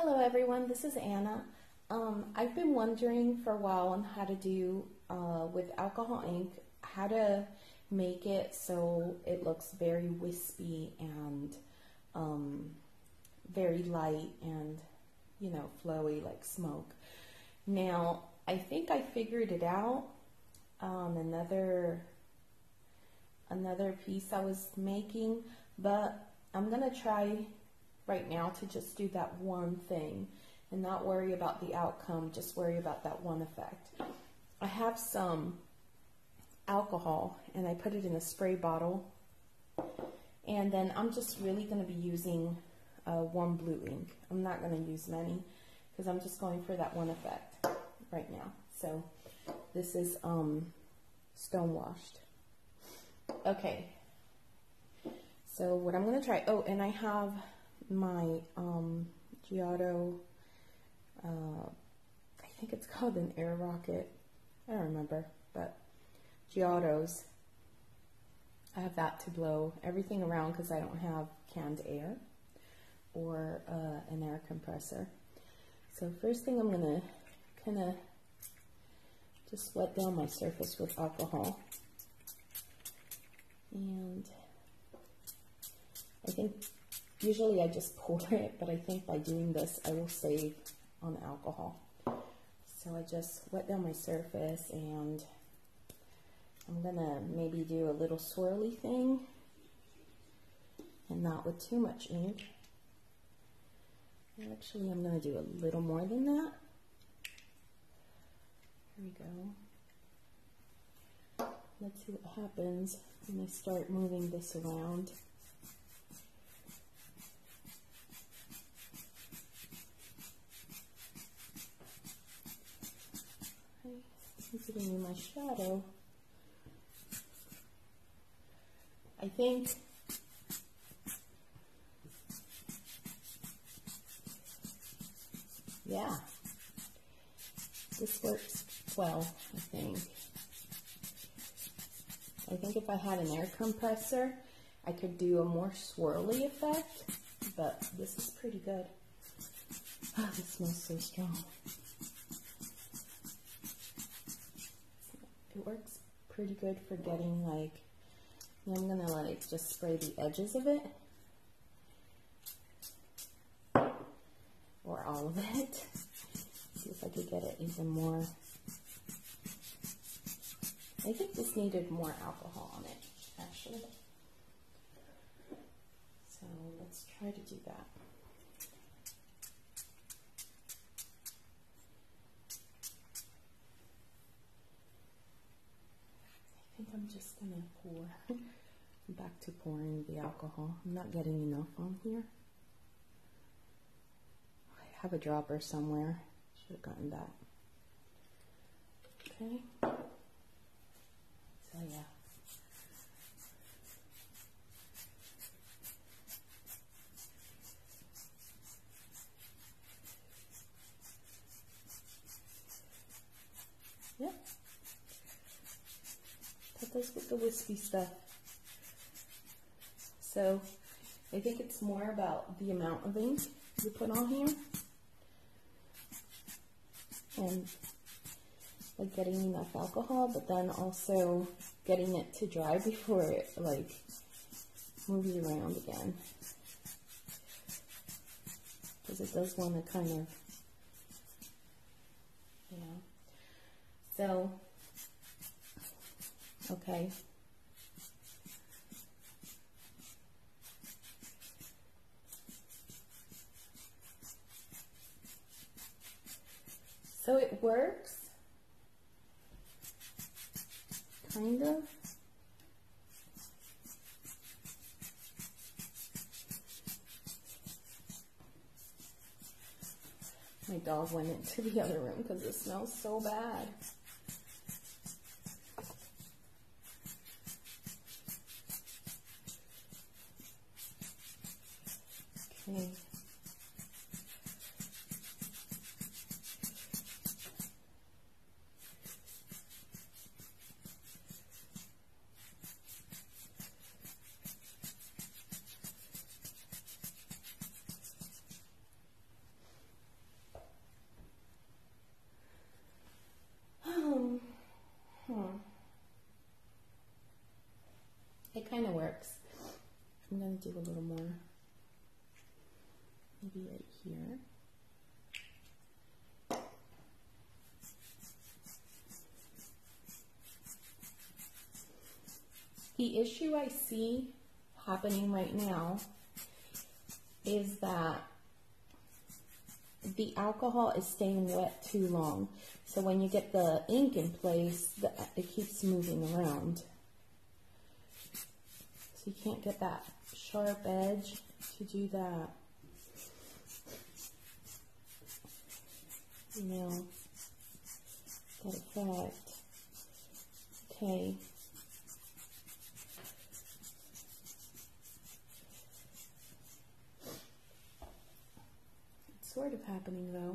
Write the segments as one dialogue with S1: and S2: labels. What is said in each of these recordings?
S1: Hello everyone, this is Anna. I've been wondering for a while on how to do with alcohol ink, how to make it so it looks very wispy and very light and, flowy like smoke. Now, I think I figured it out on another piece I was making, but I'm gonna try right now to just do that one thing and not worry about the outcome, just worry about that one effect. I have some alcohol and I put it in a spray bottle, and then I'm just really going to be using one blue ink. I'm not going to use many because I'm just going for that one effect right now. So this is stone washed. Okay, so what I'm going to try, oh, and I have my Giotto, I think it's called an air rocket, I don't remember, but Giotto's. I have that to blow everything around because I don't have canned air or an air compressor. So first thing I'm going to kind of just wet down my surface with alcohol. And I think usually I just pour it, but I think by doing this I will save on alcohol. So I just wet down my surface, and I'm gonna maybe do a little swirly thing and not with too much ink. Actually, I'm gonna do a little more than that. Here we go. Let's see what happens when I start moving this around. Giving me my shadow. I think yeah, this works well. I think if I had an air compressor I could do a more swirly effect, but this is pretty good. Oh, this smells so strong. It works pretty good for getting like, I'm gonna like just spray the edges of it, or all of it. See if I could get it even more. I think this needed more alcohol on it, actually. So let's try to do that. I think I'm just gonna pour. Back to pouring the alcohol. I'm not getting enough on here. I have a dropper somewhere. Should have gotten that. Okay. So yeah. Yep. Put those with the wispy stuff. So I think it's more about the amount of ink you put on here and like getting enough alcohol, but then also getting it to dry before it like moves around again, because it does want to kind of, so okay. So it works, kind of. My dog went into the other room because it smells so bad. Okay. maybe right here. The issue I see happening right now is that the alcohol is staying wet too long. So when you get the ink in place, it keeps moving around. So you can't get that sharp edge to do that. You know, that effect. Okay. It's sort of happening though.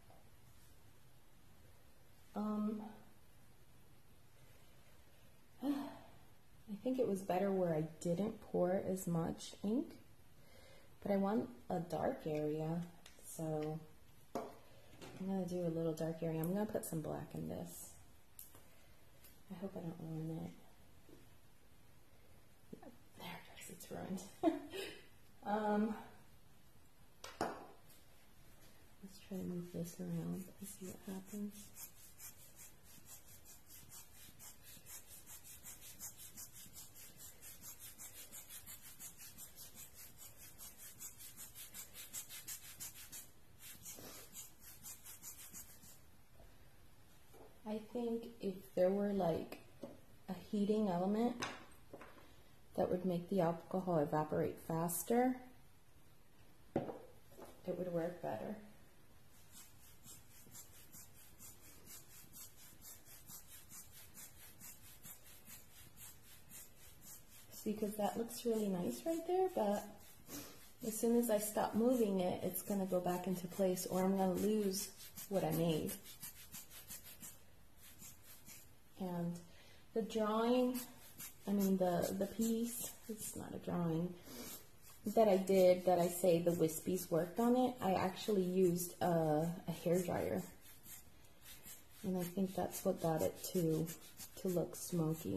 S1: I think it was better where I didn't pour as much ink, but I want a dark area, so I'm going to do a little dark area. I'm going to put some black in this. I hope I don't ruin it. Yeah, there it is, it's ruined. Let's try to move this around and see what happens. I think if there were like a heating element that would make the alcohol evaporate faster, it would work better. See, because that looks really nice right there, but as soon as I stop moving it, it's going to go back into place, or I'm going to lose what I made. And the drawing, I mean the piece, it's not a drawing, that I did, that I say the wispies worked on it, I actually used a hairdryer. And I think that's what got it to look smoky.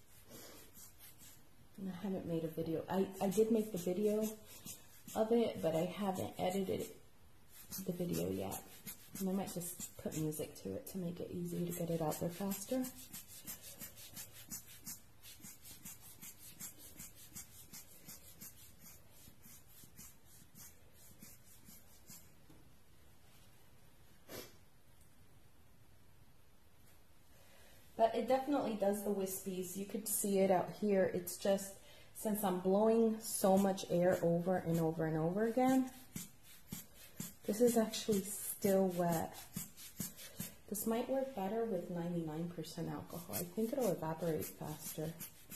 S1: And I haven't made a video. I did make the video of it, but I haven't edited the video yet. And I might just put music to it to make it easy to get it out there faster. But it definitely does the wispies. You could see it out here. It's just, since I'm blowing so much air over and over and over again, this is actually still wet. This might work better with 99% alcohol. I think it'll evaporate faster.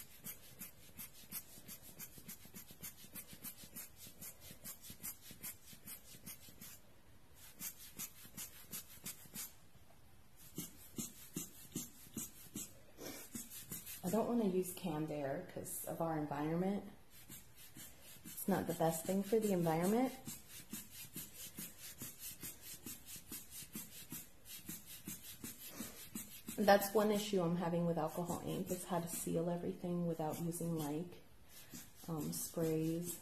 S1: I don't want to use canned air because of our environment. It's not the best thing for the environment. That's one issue I'm having with alcohol ink, is how to seal everything without using like sprays.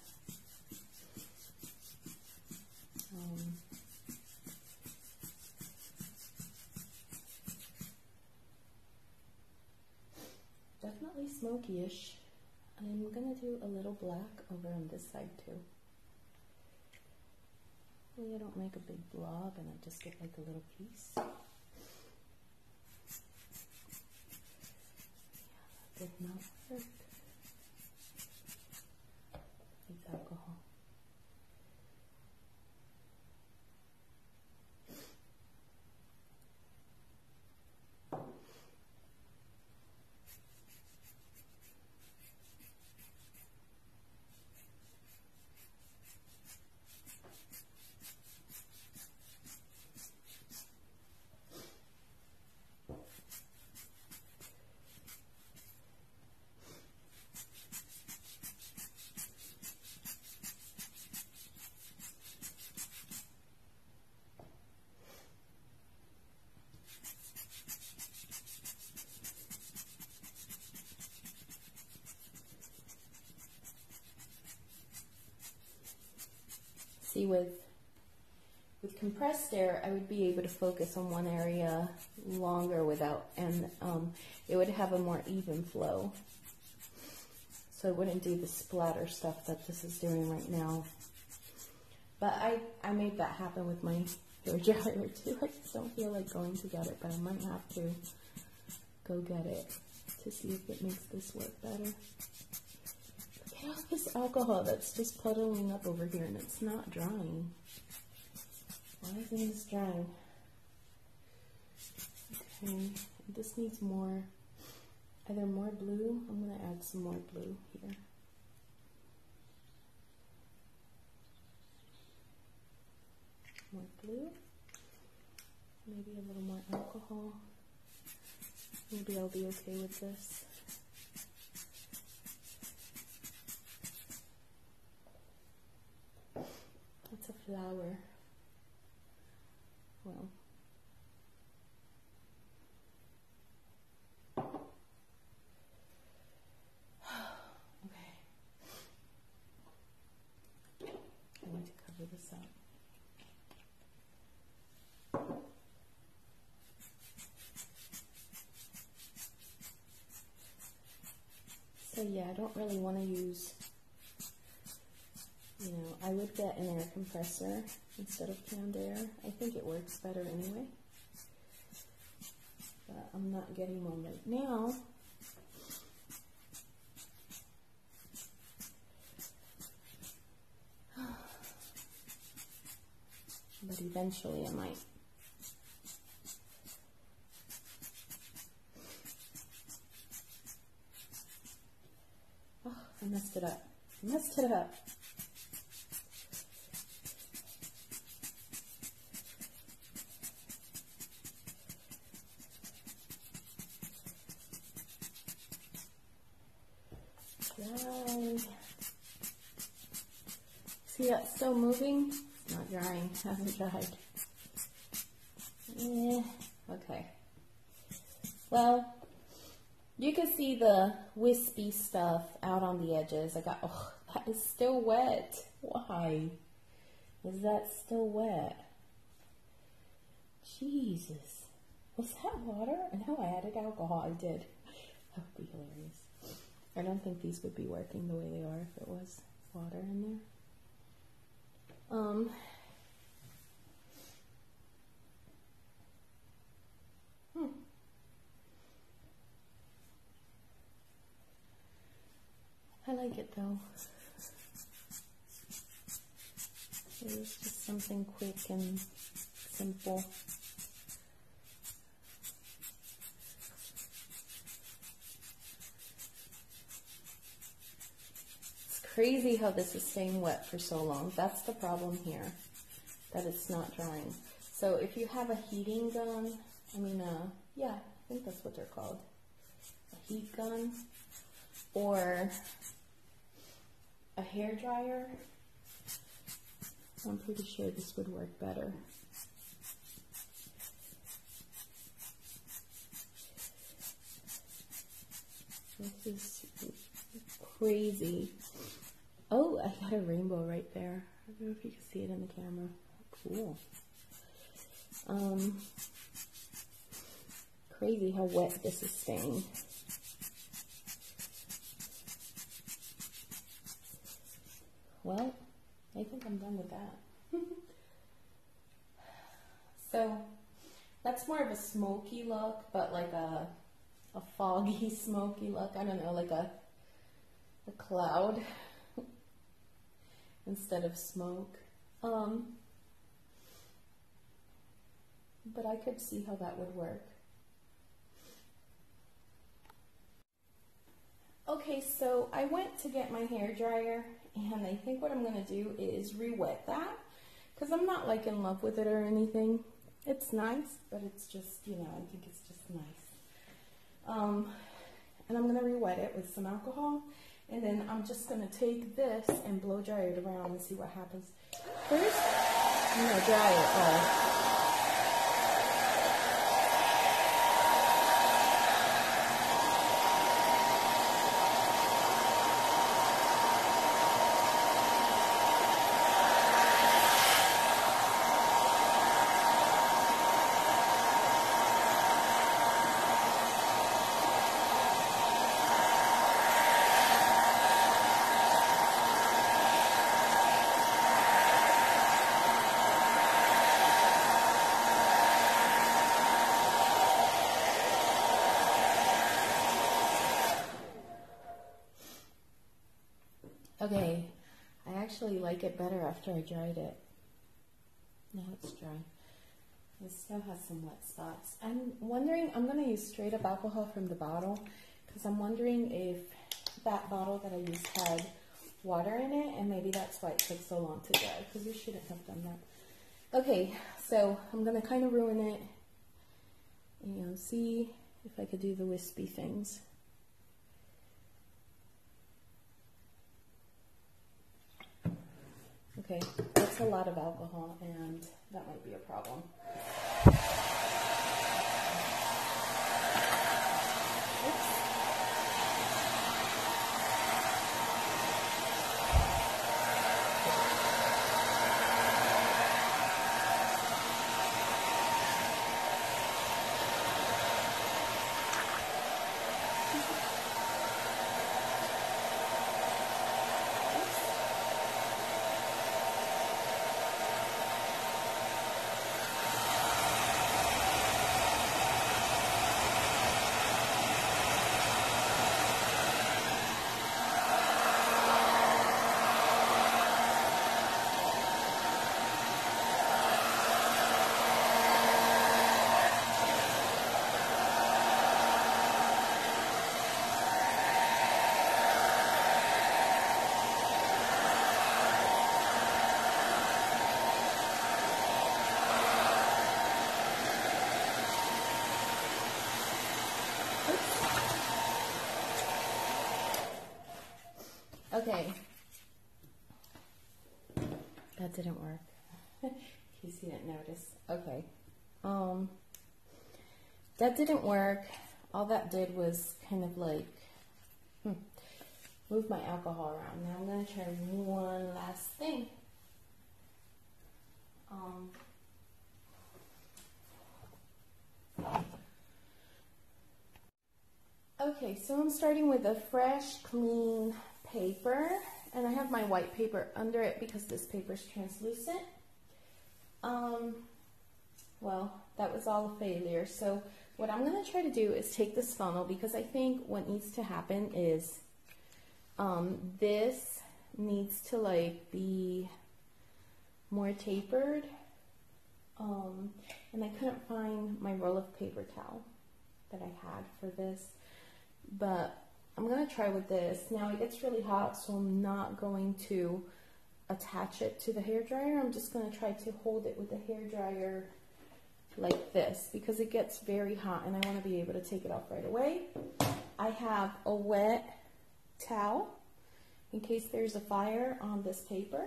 S1: Definitely smoky-ish. I'm gonna do a little black over on this side too. Hopefully I don't make a big blob and I just get like a little piece. Did not work. It's alcohol. See, with With compressed air, I would be able to focus on one area longer without, and it would have a more even flow. So I wouldn't do the splatter stuff that this is doing right now. But I made that happen with my hair dryer too. I just don't feel like going to get it, but I might have to go get it to see if it makes this work better. Look at all this alcohol that's just puddling up over here and it's not drying. Why isn't this drying? Okay, this needs more, either more blue. I'm going to add some more blue here. More blue. Maybe a little more alcohol. Maybe I'll be okay with this. That's a flower. Well, okay. I need to cover this up. So yeah, I don't really want to use, you know, I would get an air compressor instead of canned air. I think it works better anyway. But I'm not getting one right now. But eventually I might. Oh, I messed it up. I messed it up. Dry. See that still moving? It's not drying. It hasn't dried. Okay. Well, you can see the wispy stuff out on the edges. Oh, that is still wet. Why is that still wet? Jesus. Was that water? No, I added alcohol. I did. That would be hilarious. I don't think these would be working the way they are if it was water in there. I like it though. It was just something quick and simple. It's crazy how this is staying wet for so long. That's the problem here, that it's not drying. So if you have a heating gun, yeah, I think that's what they're called, a heat gun, or a hair dryer, I'm pretty sure this would work better. This is crazy. Oh, I got a rainbow right there. I don't know if you can see it in the camera. Cool. Crazy how wet this is staying. Well, I think I'm done with that. So that's more of a smoky look, but like a foggy smoky look. I don't know, like a cloud instead of smoke. But I could see how that would work. Okay, so I went to get my hair dryer, and I think what I'm going to do is re-wet that, because I'm not like in love with it or anything. It's nice, but it's just, you know, I think it's just nice. And I'm going to re-wet it with some alcohol, and then I'm just going to take this and blow dry it around and see what happens. First, I'm going to dry it all. like it better after I dried it. Now it's dry. It still has some wet spots. I'm wondering, I'm going to use straight up alcohol from the bottle because I'm wondering if that bottle that I used had water in it, and maybe that's why it took so long to dry, because you shouldn't have done that. Okay, so I'm going to kind of ruin it and see if I could do the wispy things. Okay, that's a lot of alcohol, and that might be a problem. Oops. Okay, that didn't work, in case you didn't notice. Okay, that didn't work. All that did was kind of like move my alcohol around. Now I'm going to try one last thing. Okay, so I'm starting with a fresh, clean paper, and I have my white paper under it because this paper is translucent. Well, that was all a failure. So what I'm going to try to do is take this funnel, because I think what needs to happen is this needs to like be more tapered, and I couldn't find my roll of paper towel that I had for this, but I'm going to try with this. Now it gets really hot, so I'm not going to attach it to the hairdryer. I'm just going to try to hold it with the hairdryer like this, because it gets very hot and I want to be able to take it off right away. I have a wet towel in case there's a fire on this paper.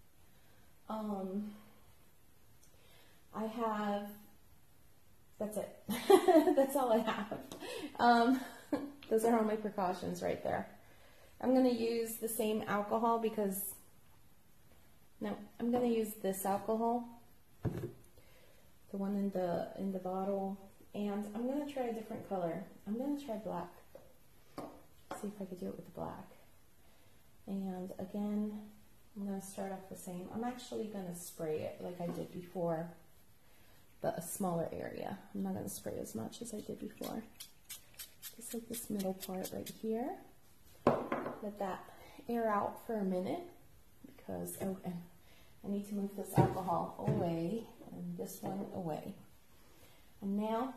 S1: I have, that's it. That's all I have. Those are all my precautions right there. I'm going to use the same alcohol because, no, I'm going to use this alcohol, the one in the bottle, and I'm going to try a different color. I'm going to try black. See if I could do it with the black. And again, I'm going to start off the same. I'm actually going to spray it like I did before, but a smaller area. I'm not going to spray as much as I did before. Just like this middle part right here. Let that air out for a minute, because and I need to move this alcohol away and this one away. And now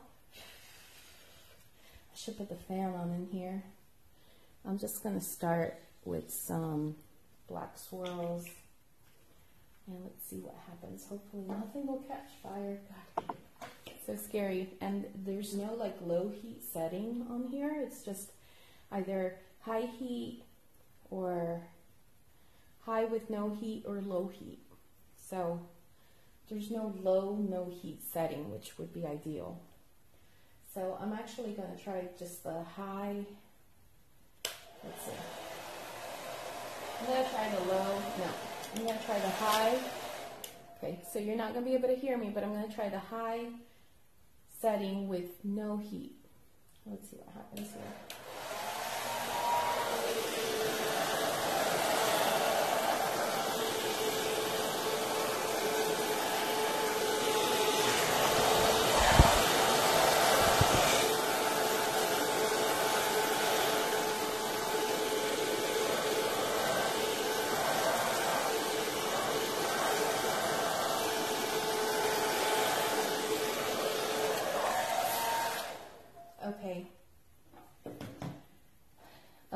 S1: I should put the fan on in here. I'm just going to start with some black swirls, and let's see what happens. Hopefully nothing will catch fire. God, so scary. And there's no like low heat setting on here. It's just either high heat or high with no heat or low heat. So there's no low, no heat setting, which would be ideal. So I'm actually going to try just the high. Let's see. I'm going to try the low. No, I'm going to try the high. Okay, so you're not going to be able to hear me, but I'm going to try the high setting with no heat. Let's see what happens here.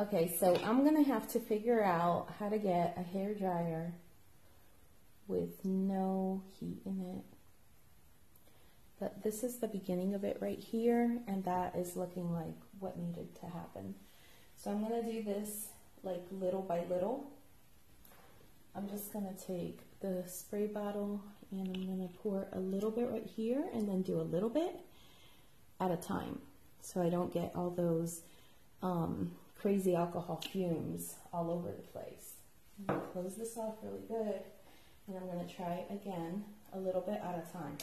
S1: Okay, so I'm gonna have to figure out how to get a hair dryer with no heat in it. But this is the beginning of it right here, and that is looking like what needed to happen. So I'm gonna do this like little by little. I'm just gonna take the spray bottle and I'm gonna pour a little bit right here and then do a little bit at a time, so I don't get all those crazy alcohol fumes all over the place. I'm gonna close this off really good, and I'm gonna try again a little bit at a time.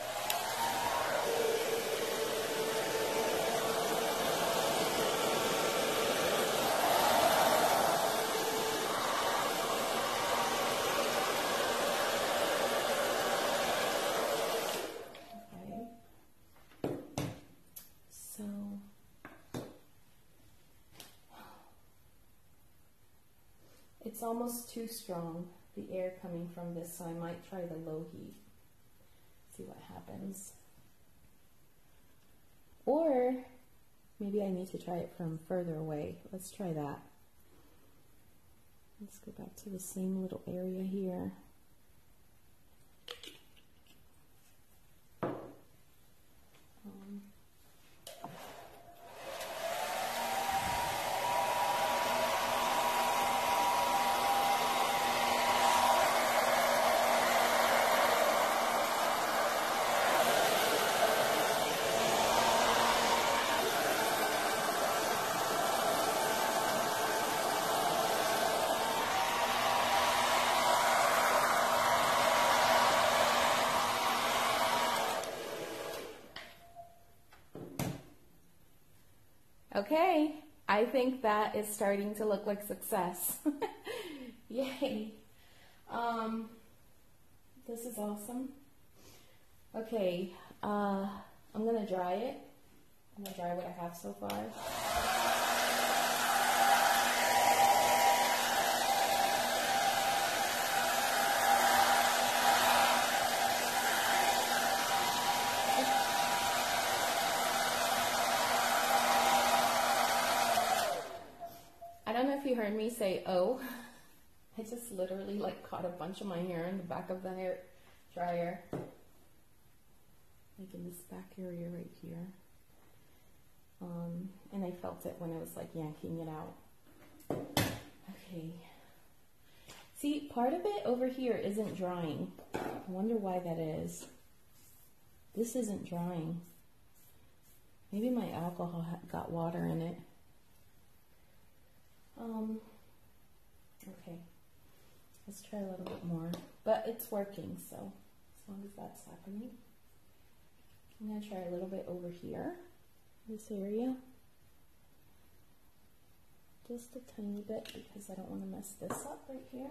S1: It's almost too strong, the air coming from this, so I might try the low heat. See what happens. Or maybe I need to try it from further away. Let's try that. Let's go back to the same little area here. Okay, I think that is starting to look like success. Yay. This is awesome. Okay, I'm gonna dry it. I'm gonna dry what I have so far. I don't know if you heard me say, oh. I just literally like caught a bunch of my hair in the back of the hair dryer. Like in this back area right here. And I felt it when I was like yanking it out. Okay. See, part of it over here isn't drying. I wonder why that is. This isn't drying. Maybe my alcohol got water in it. Okay, let's try a little bit more, but it's working, so as long as that's happening. I'm going to try a little bit over here, this area, just a tiny bit because I don't want to mess this up right here.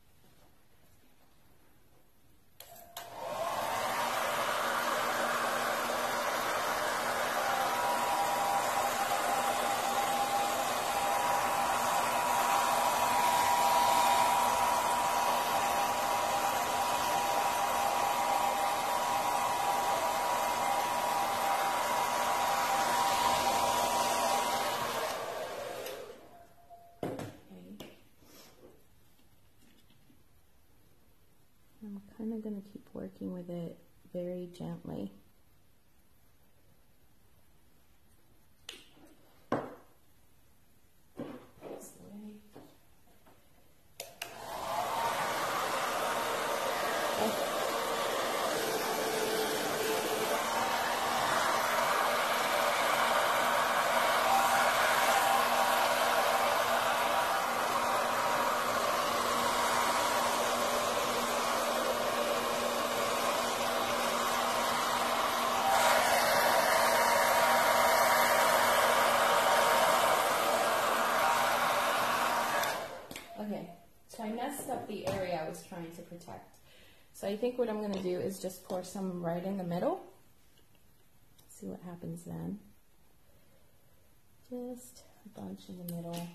S1: I'm kind of going to keep working with it very gently. This way. Okay, so I messed up the area I was trying to protect. So I think what I'm going to do is just pour some right in the middle. See what happens then. Just a bunch in the middle.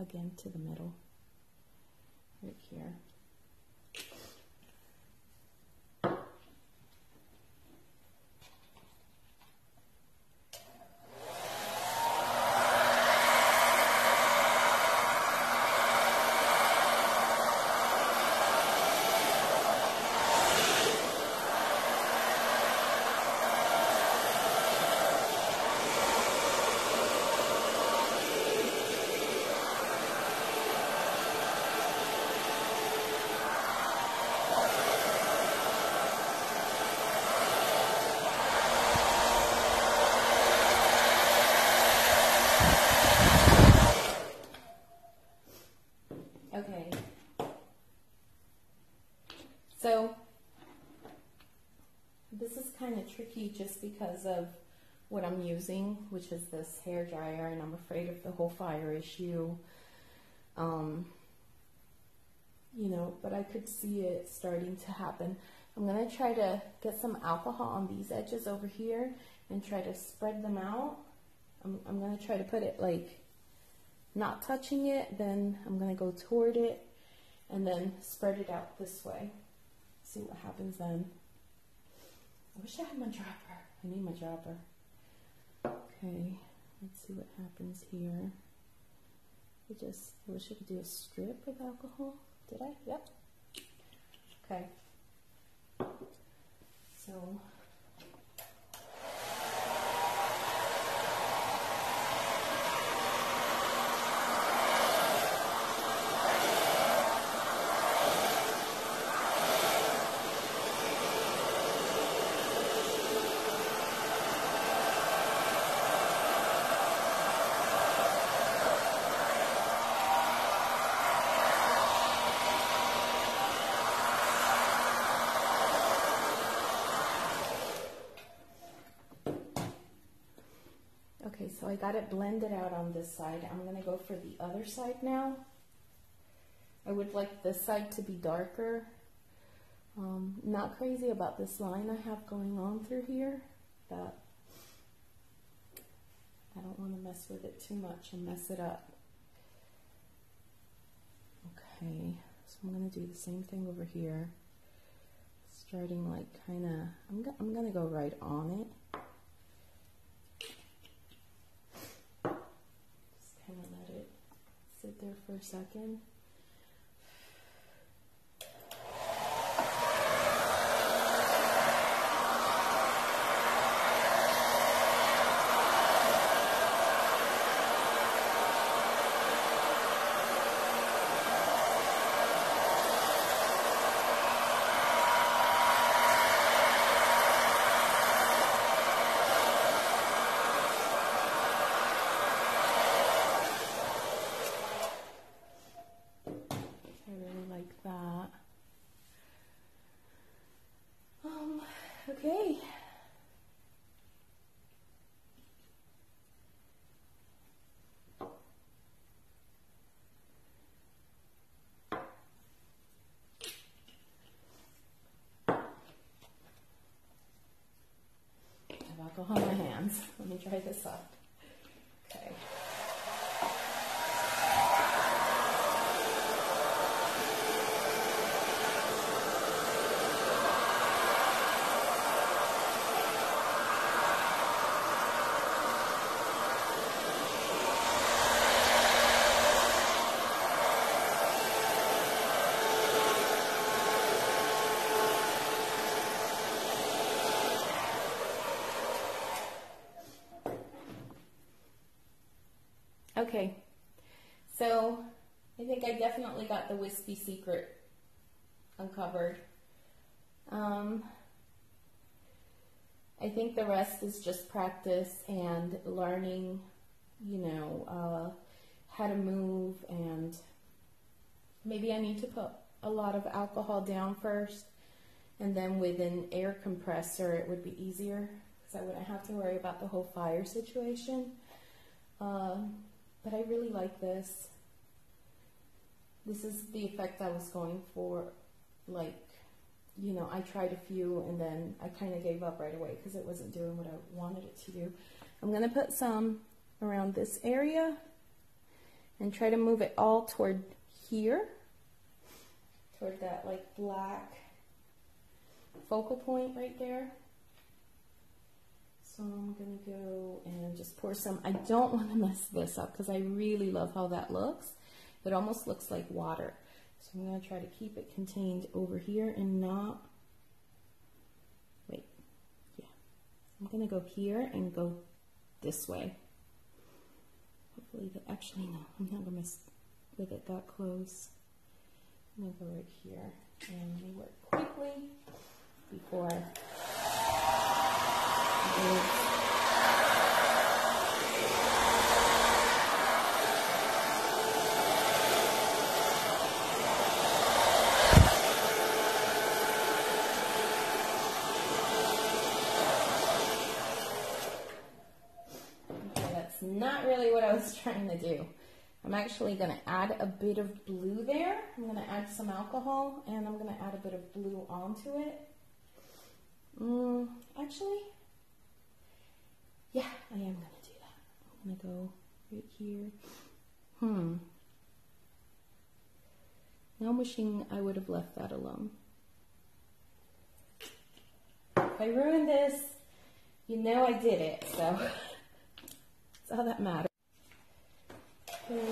S1: again to the middle, right here. Okay, so this is kind of tricky just because of what I'm using, which is this hair dryer, and I'm afraid of the whole fire issue. You know, but I could see it starting to happen. I'm going to try to get some alcohol on these edges over here and try to spread them out. I'm going to try to put it like not touching it, then I'm going to go toward it and then spread it out this way. See what happens then. I wish I had my dropper. I need my dropper. Okay, let's see what happens here. I wish I could do a strip of alcohol. Did I? Yep. Okay. So okay, so I got it blended out on this side. I'm going to go for the other side now. I would like this side to be darker. Not crazy about this line I have going on through here, but I don't want to mess with it too much and mess it up. Okay, so I'm going to do the same thing over here. Starting like kind of, I'm going to go right on it. Kind of let it sit there for a second. Okay. I have alcohol on my hands. Let me try this out. Okay. Okay, so I think I definitely got the wispy secret uncovered. I think the rest is just practice and learning, you know, how to move, and maybe I need to put a lot of alcohol down first, and then with an air compressor it would be easier because I wouldn't have to worry about the whole fire situation. But I really like this. This is the effect I was going for. Like, you know, I tried a few and then I kind of gave up right away because it wasn't doing what I wanted it to do. I'm going to put some around this area, and try to move it all toward here, toward that like black focal point right there. So I'm gonna go and just pour some. I don't want to mess this up because I really love how that looks. It almost looks like water. So I'm gonna try to keep it contained over here and not, wait, yeah. I'm gonna go here and go this way. Hopefully that, actually no, I'm not gonna mess with it that close. I'm gonna go right here and let me work quickly before that's not really what I was trying to do. I'm actually going to add a bit of blue there. I'm going to add some alcohol and I'm going to add a bit of blue onto it. Actually, yeah, I am going to do that. I'm going to go right here. Now I'm wishing I would have left that alone. If I ruined this, you know I did it, so that's all that matters. Okay.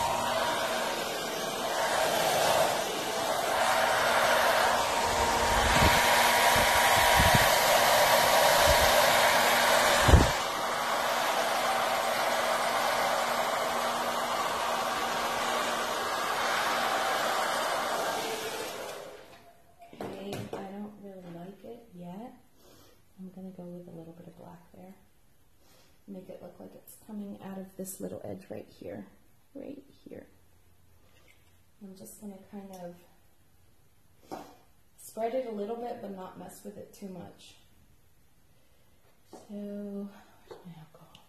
S1: I'm going to go with a little bit of black there. Make it look like it's coming out of this little edge right here. Right here. I'm just going to kind of spread it a little bit, but not mess with it too much. So, where's my alcohol?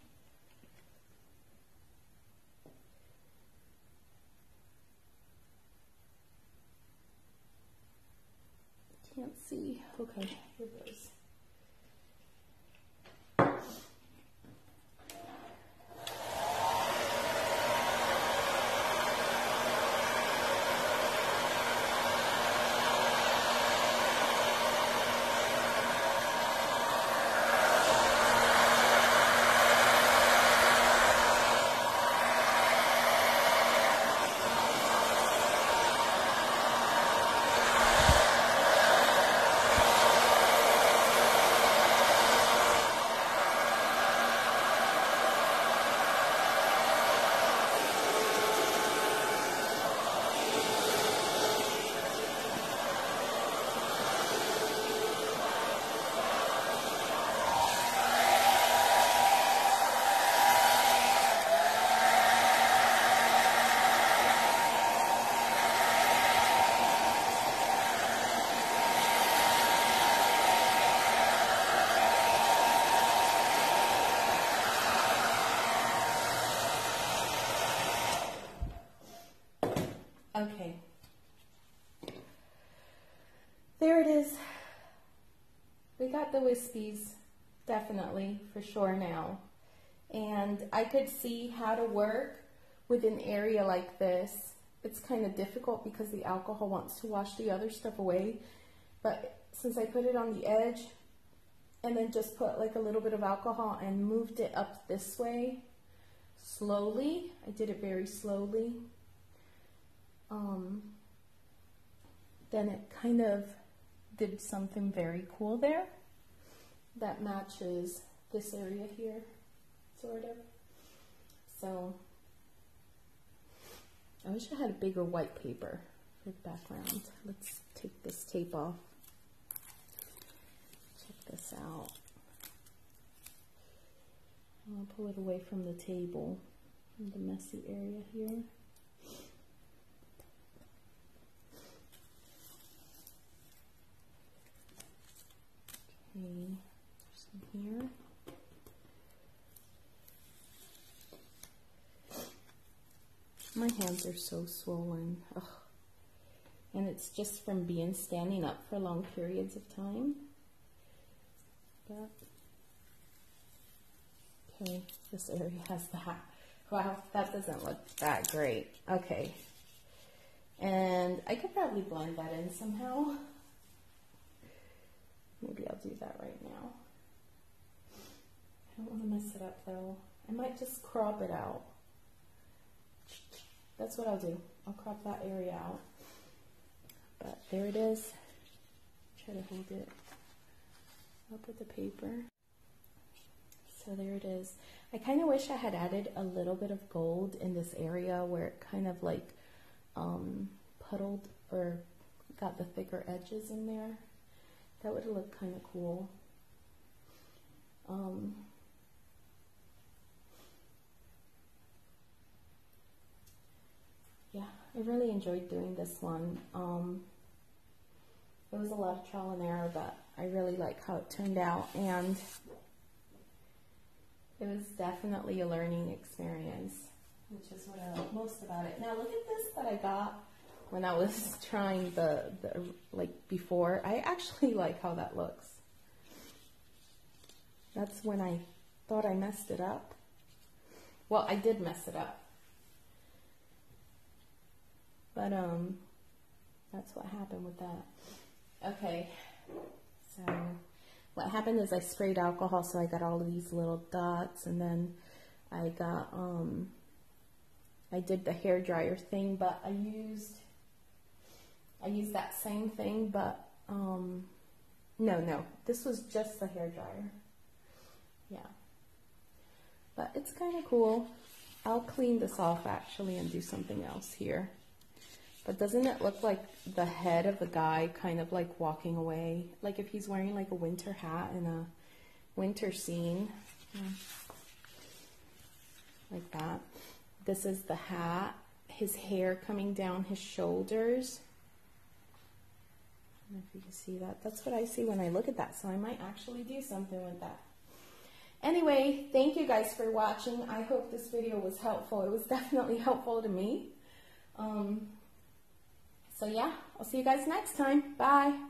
S1: Can't see. Okay, here goes. Okay, there it is. We got the wispies, definitely, for sure now. And I could see how to work with an area like this. It's kind of difficult because the alcohol wants to wash the other stuff away. But since I put it on the edge and then just put like a little bit of alcohol and moved it up this way slowly, I did it very slowly. Then it kind of did something very cool there that matches this area here, sort of. So I wish I had a bigger white paper for the background. Let's take this tape off. Check this out. I'll pull it away from the table, from the messy area here. Okay, some here. My hands are so swollen. Ugh. And it's just from being standing up for long periods of time. But, okay, this area has that. Wow, that doesn't look that great. Okay. And I could probably blend that in somehow. Maybe I'll do that right now. I don't want to mess it up though. I might just crop it out. That's what I'll do. I'll crop that area out. But there it is. Try to hold it up with the paper. So there it is. I kind of wish I had added a little bit of gold in this area where it kind of like puddled or got the thicker edges in there. That would have looked kind of cool. Yeah, I really enjoyed doing this one. It was a lot of trial and error, but I really like how it turned out, and it was definitely a learning experience, which is what I like most about it. Now look at this that I got when I was trying the like before. I actually like how that looks. That's when I thought I messed it up. Well, I did mess it up. But that's what happened with that. Okay, so what happened is I sprayed alcohol, so I got all of these little dots, and then I got I did the hair dryer thing, but I used that same thing, but no, this was just the hair dryer. Yeah, but it's kind of cool. I'll clean this off actually and do something else here. But doesn't it look like the head of the guy kind of like walking away? Like if he's wearing like a winter hat in a winter scene. Yeah. Like that. This is the hat. His hair coming down his shoulders. I don't know if you can see that. That's what I see when I look at that. So I might actually do something with that. Anyway, thank you guys for watching. I hope this video was helpful. It was definitely helpful to me. So yeah, I'll see you guys next time. Bye.